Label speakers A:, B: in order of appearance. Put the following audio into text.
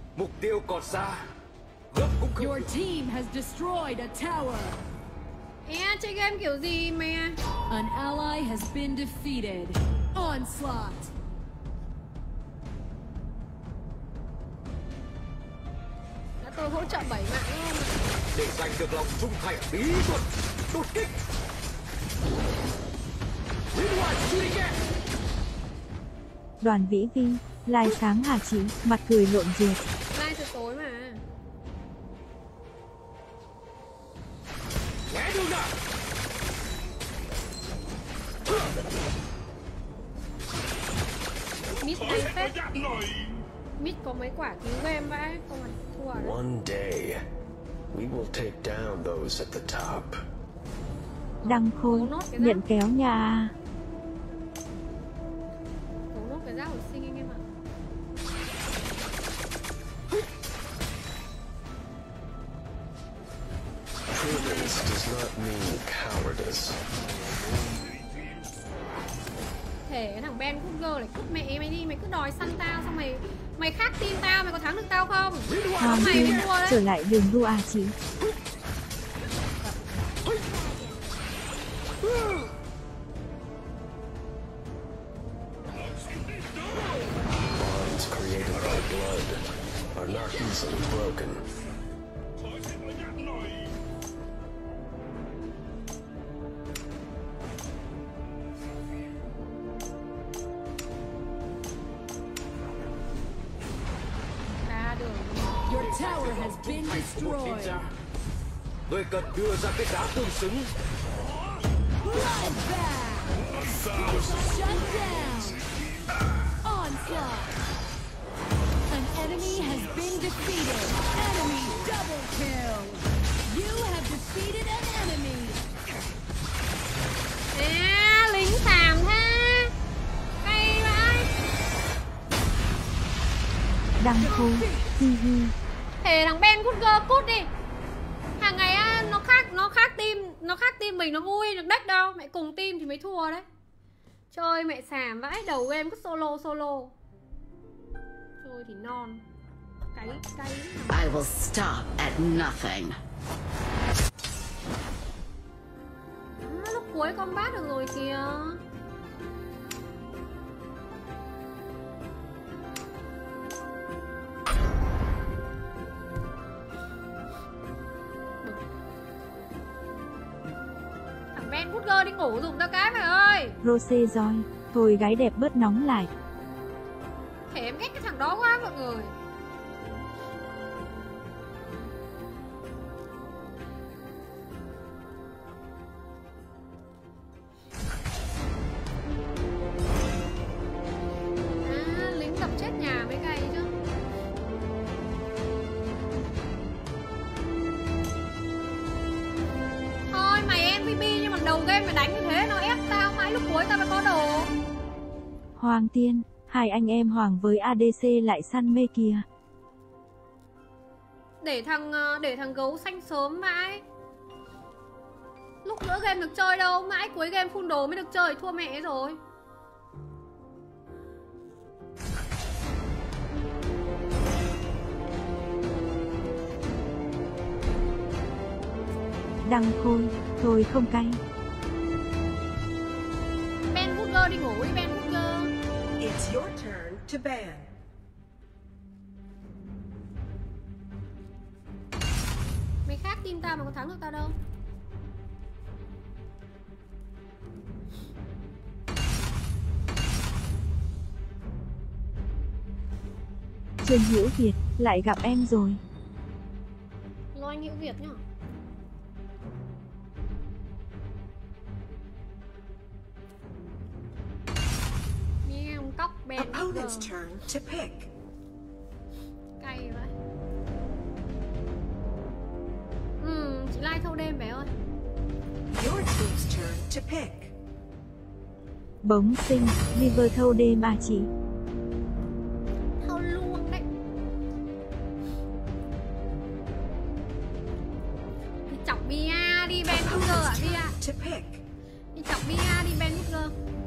A: Mục tiêu còn xa. Gấp cũng không.
B: Your team has destroyed a tower.
C: Chơi game kiểu gì mà.
B: An ally has been defeated. Onslaught.
C: Đã tôi hỗ trợ 7 mạng luôn.
A: Để giành được lòng trung thành, bí thuật đột kích.
D: Đoàn Vĩ Vi, lai sáng Hà Chí, mặt cười lộn ruột.
C: Lai từ tối mà.
A: Né đường nào.
C: Mid hay phết. Mid có mấy quả cứu game vãi, không phải thua đấy.
E: One day, we will take down those at the top.
D: Đăng Khôi, nhận kéo nha.
C: Cố nốt cái rác hồi sinh anh em ạ.
E: Prudence does not mean cowardice.
C: Thể cái thằng Ben Cougar lại cút mẹ mày đi, mày cứ đòi săn tao xong mày khác team tao, mày có thắng được tao không?
D: Hoàng
C: mày
D: Tiên,
C: mới thua đấy.
D: trở lại đường đua à chị.
E: Bonds created by blood are not easily broken.
B: Your tower has been destroyed.
A: Tôi cần đưa ra cái giá tương xứng.
B: Bloodbath. Shut down. Onslaught. An enemy has been defeated. Enemy double kill. You have defeated an enemy.
C: Lính xàm thế. Cay vãi.
D: Đăng Khôi, hi hi.
C: Thề thằng Ben Cougar cút đi. Hàng ngày á, nó khác team mình nó vui được đếch đâu. Mẹ cùng team thì mới thua đấy. Chơi mẹ xàm vãi, đầu game cứ solo. Chơi thì non. Cay.
F: I will stop at nothing.
C: Lúc cuối combat được rồi kìa. Ben Cougar đi ngủ dùng tao cái mày ơi.
D: Rose Joy, thôi gái đẹp bớt nóng lại.
C: Thể em ghét cái thằng đó quá mọi người. Lính tập chết nhà mới cay chứ. Thôi mày MVP nhưng mà đầu game mày đánh như thế nó ép tao mãi lúc cuối tao mới có đồ.
D: Hoàng Tiên, hai anh em Hoàng với ADC lại săn mê kìa.
C: Để thằng gấu xanh sớm mãi. Lúc giữa game được chơi đâu, mãi cuối game full đồ mới được chơi, thua mẹ rồi.
D: Đăng Khôi, thôi không cay.
C: Ben Cougar đi ngủ đi Ben Cougar.
G: It's your turn to ban.
C: Mày khác team tao mà có thắng được tao đâu.
D: Trần Hữu Việt, lại gặp em rồi.
C: Lo anh Hữu Việt nhá. Miêu cóc Ben
G: Opponent's turn to pick.
C: Cay vậy. Chị Lai thâu đêm bé ơi.
G: Your team's turn to pick.
D: Bóng xinh, liver thâu đêm à chị.
C: Thâu luôn đấy. Đi chọc bia đi Ben Cougar ạ, đi ạ.
G: To pick.
C: Đi chọc bia đi Ben Cougar.